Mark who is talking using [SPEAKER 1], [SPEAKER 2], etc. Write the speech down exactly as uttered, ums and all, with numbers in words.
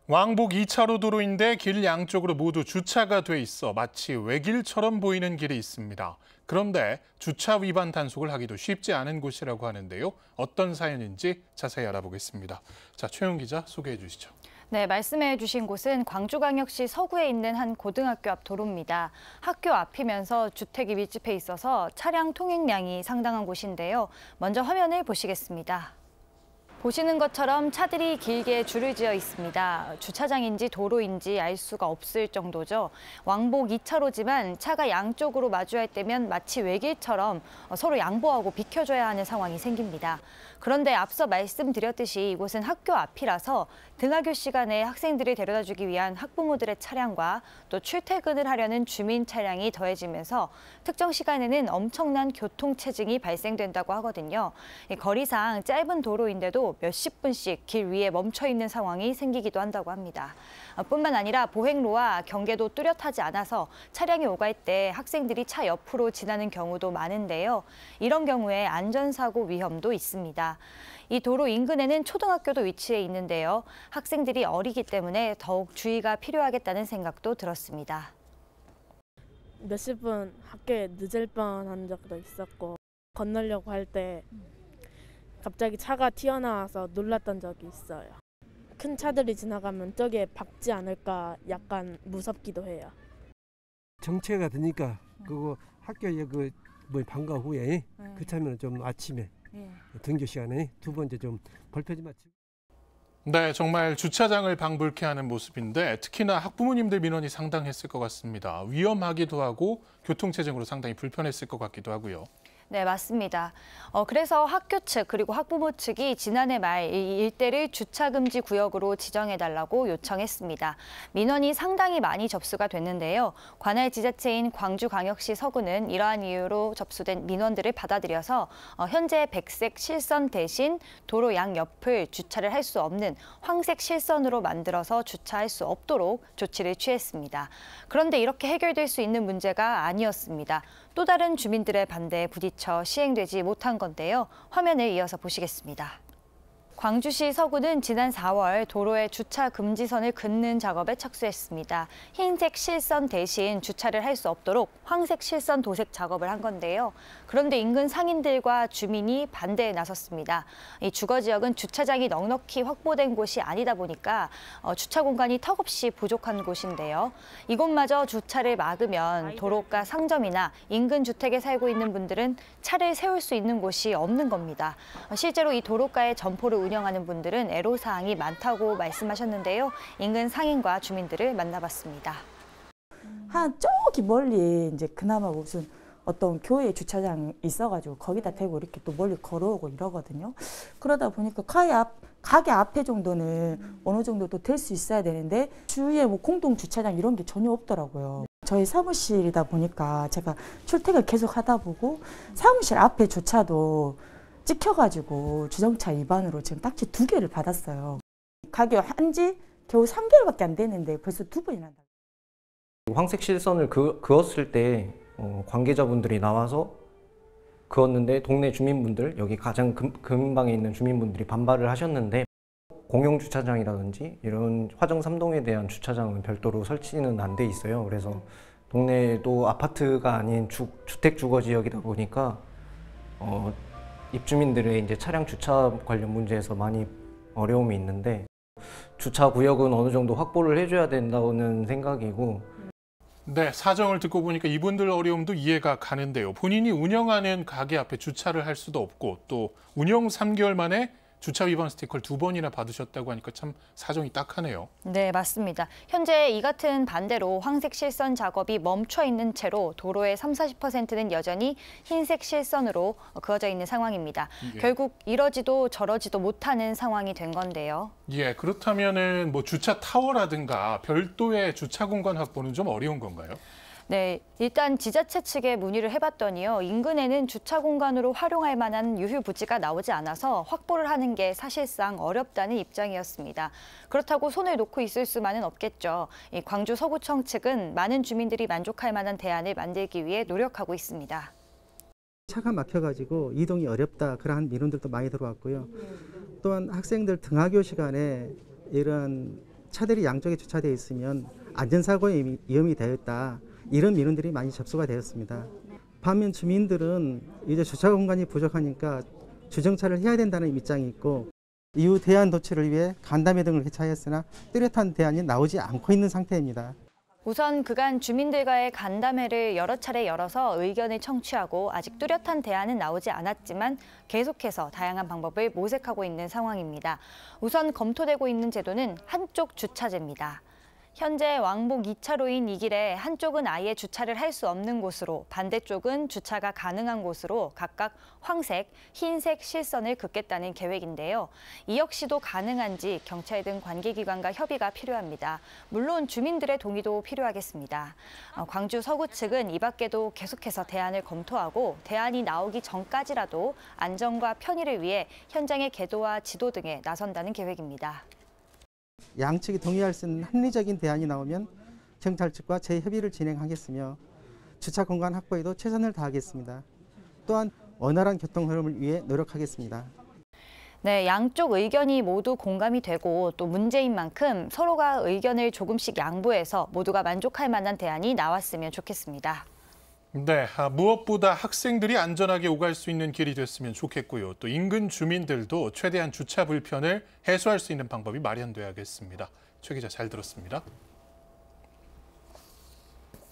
[SPEAKER 1] 왕복 이 차로 도로인데 길 양쪽으로 모두 주차가 돼 있어 마치 외길처럼 보이는 길이 있습니다. 그런데 주차 위반 단속을 하기도 쉽지 않은 곳이라고 하는데요. 어떤 사연인지 자세히 알아보겠습니다. 자, 최영 기자 소개해 주시죠.
[SPEAKER 2] 네, 말씀해 주신 곳은 광주광역시 서구에 있는 한 고등학교 앞 도로입니다. 학교 앞이면서 주택이 밀집해 있어서 차량 통행량이 상당한 곳인데요. 먼저 화면을 보시겠습니다. 보시는 것처럼 차들이 길게 줄을 지어 있습니다. 주차장인지 도로인지 알 수가 없을 정도죠. 왕복 이 차로지만 차가 양쪽으로 마주할 때면 마치 외길처럼 서로 양보하고 비켜줘야 하는 상황이 생깁니다. 그런데 앞서 말씀드렸듯이 이곳은 학교 앞이라서 등하교 시간에 학생들을 데려다주기 위한 학부모들의 차량과 또 출퇴근을 하려는 주민 차량이 더해지면서 특정 시간에는 엄청난 교통체증이 발생된다고 하거든요. 거리상 짧은 도로인데도 몇십 분씩 길 위에 멈춰 있는 상황이 생기기도 한다고 합니다. 뿐만 아니라 보행로와 경계도 뚜렷하지 않아서 차량이 오갈 때 학생들이 차 옆으로 지나는 경우도 많은데요. 이런 경우에 안전사고 위험도 있습니다. 이 도로 인근에는 초등학교도 위치해 있는데요. 학생들이 어리기 때문에 더욱 주의가 필요하겠다는 생각도 들었습니다.
[SPEAKER 3] 몇십 분 학교에 늦을 뻔한 적도 있었고 건너려고 할 때 갑자기 차가 튀어나와서 놀랐던 적이 있어요. 큰 차들이 지나가면 저기에 박지 않을까 약간 무섭기도 해요.
[SPEAKER 4] 정체가 되니까 그거 학교에 그 뭐 방과 후에 네. 그 차면 좀 아침에 네. 등교 시간에 두 번째 좀 벌표지 맞추고.
[SPEAKER 1] 네, 정말 주차장을 방불케 하는 모습인데 특히나 학부모님들 민원이 상당했을 것 같습니다. 위험하기도 하고 교통체증으로 상당히 불편했을 것 같기도 하고요.
[SPEAKER 2] 네, 맞습니다. 어, 그래서 학교 측 그리고 학부모 측이 지난해 말 이 일대를 주차금지 구역으로 지정해달라고 요청했습니다. 민원이 상당히 많이 접수가 됐는데요. 관할 지자체인 광주광역시 서구는 이러한 이유로 접수된 민원들을 받아들여서 어, 현재 백색 실선 대신 도로 양옆을 주차를 할 수 없는 황색 실선으로 만들어서 주차할 수 없도록 조치를 취했습니다. 그런데 이렇게 해결될 수 있는 문제가 아니었습니다. 또 다른 주민들의 반대에 부딪혀 시행되지 못한 건데요. 화면을 이어서 보시겠습니다. 광주시 서구는 지난 사월 도로에 주차 금지선을 긋는 작업에 착수했습니다. 흰색 실선 대신 주차를 할 수 없도록 황색 실선 도색 작업을 한 건데요. 그런데 인근 상인들과 주민이 반대에 나섰습니다. 이 주거 지역은 주차장이 넉넉히 확보된 곳이 아니다 보니까 어, 주차 공간이 턱없이 부족한 곳인데요. 이곳마저 주차를 막으면 도로가 상점이나 인근 주택에 살고 있는 분들은 차를 세울 수 있는 곳이 없는 겁니다. 어, 실제로 이 도로가에 점포를 운영하는 분들은 애로사항이 많다고 말씀하셨는데요. 인근 상인과 주민들을 만나봤습니다.
[SPEAKER 5] 한 저기 멀리 이제 그나마 무슨 어떤 교회 주차장 있어가지고 거기다 대고 이렇게 또 멀리 걸어오고 이러거든요. 그러다 보니까 가게 앞 가게 앞에 정도는 어느 정도 또 될 수 있어야 되는데 주위에 뭐 공동 주차장 이런 게 전혀 없더라고요. 저희 사무실이다 보니까 제가 출퇴근 계속 하다 보고 사무실 앞에 주차도 찍혀가지고 주정차 위반으로 지금 딱지 두 개를 받았어요. 가게 한지 겨우 삼 개월밖에 안 됐는데 벌써 두 번이나 난다.
[SPEAKER 6] 황색 실선을 그, 그었을 때 어, 관계자분들이 나와서 그었는데 동네 주민분들, 여기 가장 금, 근방에 있는 주민분들이 반발을 하셨는데 공용 주차장이라든지 이런 화정 삼 동에 대한 주차장은 별도로 설치는 안 돼 있어요. 그래서 동네도 아파트가 아닌 주, 주택 주거 지역이다 보니까 어, 입주민들의 이제 차량 주차 관련 문제에서 많이 어려움이 있는데 주차 구역은 어느 정도 확보를 해줘야 된다는 생각이고.
[SPEAKER 1] 네, 사정을 듣고 보니까 이분들 어려움도 이해가 가는데요. 본인이 운영하는 가게 앞에 주차를 할 수도 없고 또 운영 삼 개월 만에 주차 위반 스티커를 두 번이나 받으셨다고 하니까 참 사정이 딱하네요.
[SPEAKER 2] 네, 맞습니다. 현재 이 같은 반대로 황색 실선 작업이 멈춰 있는 채로 도로의 삼사십 퍼센트는 여전히 흰색 실선으로 그어져 있는 상황입니다. 예. 결국 이러지도 저러지도 못하는 상황이 된 건데요.
[SPEAKER 1] 예, 그렇다면은 뭐 주차 타워라든가 별도의 주차 공간 확보는 좀 어려운 건가요?
[SPEAKER 2] 네, 일단 지자체 측에 문의를 해봤더니요. 인근에는 주차 공간으로 활용할 만한 유휴 부지가 나오지 않아서 확보를 하는 게 사실상 어렵다는 입장이었습니다. 그렇다고 손을 놓고 있을 수만은 없겠죠. 이 광주 서구청 측은 많은 주민들이 만족할 만한 대안을 만들기 위해 노력하고 있습니다.
[SPEAKER 7] 차가 막혀가지고 이동이 어렵다 그러한 민원들도 많이 들어왔고요. 또한 학생들 등하교 시간에 이런 차들이 양쪽에 주차되어 있으면 안전사고의 위험이 되었다. 이런 민원들이 많이 접수가 되었습니다. 반면 주민들은 이제 주차 공간이 부족하니까 주정차를 해야 된다는 입장이 있고 이후 대안 도출을 위해 간담회 등을 개최하였으나 뚜렷한 대안이 나오지 않고 있는 상태입니다.
[SPEAKER 2] 우선 그간 주민들과의 간담회를 여러 차례 열어서 의견을 청취하고 아직 뚜렷한 대안은 나오지 않았지만 계속해서 다양한 방법을 모색하고 있는 상황입니다. 우선 검토되고 있는 제도는 한쪽 주차제입니다. 현재 왕복 이 차로인 이 길에 한쪽은 아예 주차를 할 수 없는 곳으로 반대쪽은 주차가 가능한 곳으로 각각 황색, 흰색 실선을 긋겠다는 계획인데요. 이 역시도 가능한지 경찰 등 관계기관과 협의가 필요합니다. 물론 주민들의 동의도 필요하겠습니다. 광주 서구 측은 이 밖에도 계속해서 대안을 검토하고 대안이 나오기 전까지라도 안전과 편의를 위해 현장의 계도와 지도 등에 나선다는 계획입니다.
[SPEAKER 7] 양측이 동의할 수 있는 합리적인 대안이 나오면 경찰 측과 재협의를 진행하겠으며 주차 공간 확보에도 최선을 다하겠습니다. 또한 원활한 교통 흐름을 위해 노력하겠습니다.
[SPEAKER 2] 네, 양쪽 의견이 모두 공감이 되고 또 문제인 만큼 서로가 의견을 조금씩 양보해서 모두가 만족할 만한 대안이 나왔으면 좋겠습니다.
[SPEAKER 1] 네, 무엇보다 학생들이 안전하게 오갈 수 있는 길이 됐으면 좋겠고요. 또 인근 주민들도 최대한 주차 불편을 해소할 수 있는 방법이 마련돼야겠습니다. 최 기자 잘 들었습니다.